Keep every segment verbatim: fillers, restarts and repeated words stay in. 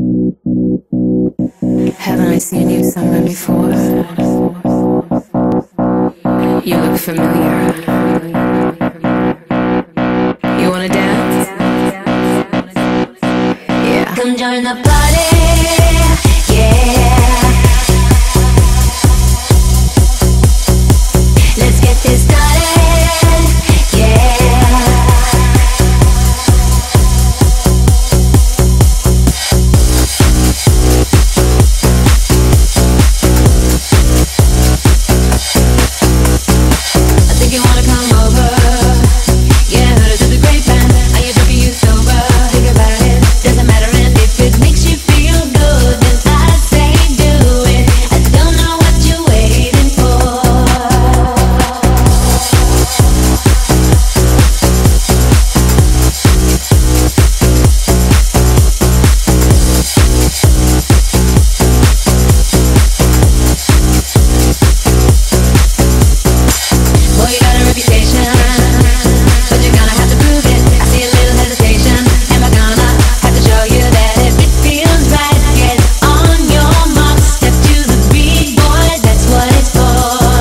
Haven't I seen you somewhere before? You look familiar. You wanna dance? Yeah. Come join the party, yeah. Let's get this started, yeah. I think you wanna come over. Yeah, heard it through the grapevine. Are you drunk or you sober? Think about it, doesn't matter. And if it makes you feel good, then I say do it. I don't know what you're waiting for. Boy, you got a reputation, but you're gonna have to prove it. I see a little hesitation. Am I gonna have to show you that if it feels right, get on your mark, step to the beat, boy, that's what it's for.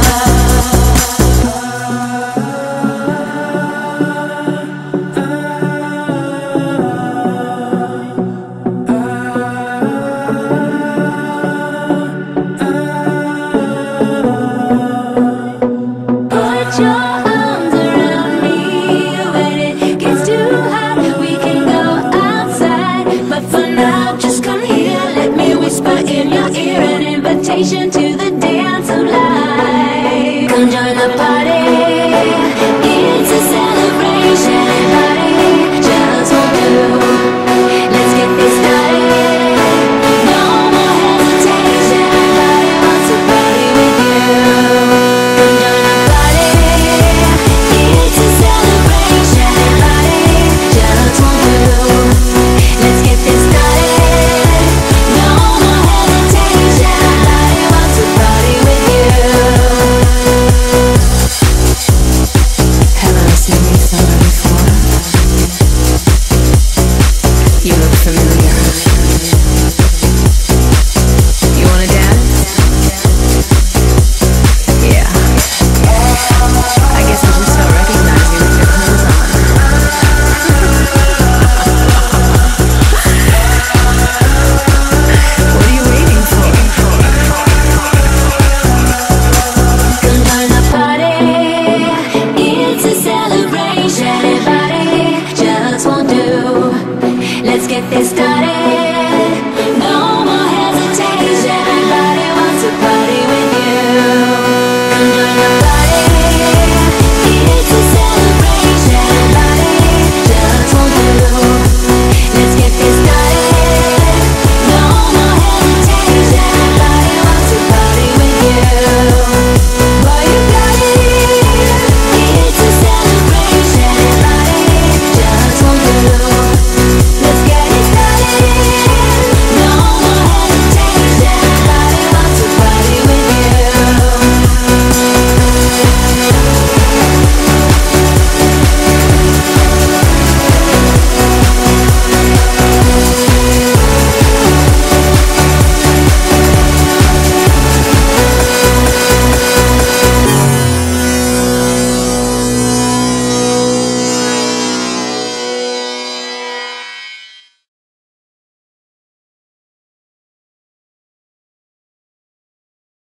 Put your arms around me. When it gets too hot, we can go outside. But for now, just come here. Let me whisper in your ear an invitation to the dance of life. Come join the party. It's a celebration. Everybody just won't do. Let's get this started. No more hesitation. Everybody wants to party with you. Come join the party. It's a celebration. Everybody just won't do. Let's get this started. No more hesitation. Everybody wants to party with you. Haven't I seen you somewhere before? You look familiar. You wanna dance? Yeah. I guess I just don't recognize you with your clothes on. What are you waiting for? Come join the party. It's a celebration. Everybody just won't do. Let's get this started.